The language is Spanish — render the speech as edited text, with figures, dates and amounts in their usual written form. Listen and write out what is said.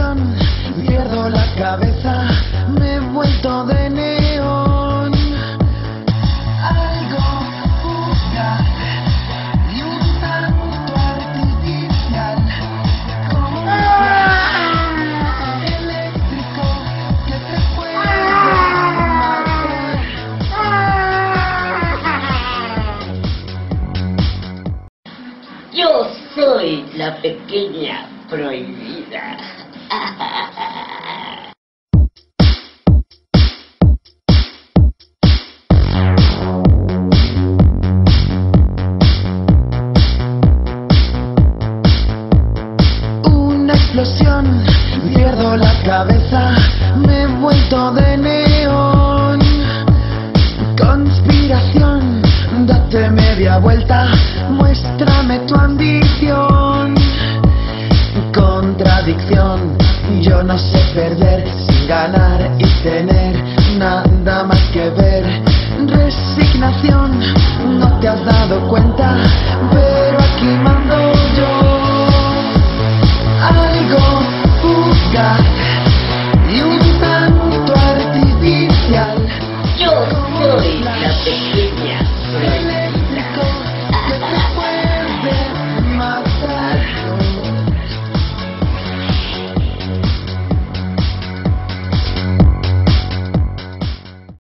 explosión, pierdo la cabeza, me he vuelto de neón. Algo fugaz y un tanto artificial, como un flash eléctrico que te puede matar. Yo soy la pequeña prohibida. Una explosión, pierdo la cabeza, me he vuelto de neón. Conspiración, date media vuelta, muéstrame tu ambición. Contradicción, yo no sé perder sin ganar y tener nada más que ver. Resignación, no te has dado cuenta, pero aquí mando yo. Algo fugaz y un tanto artificial, Yo soy la pequeña prohibida.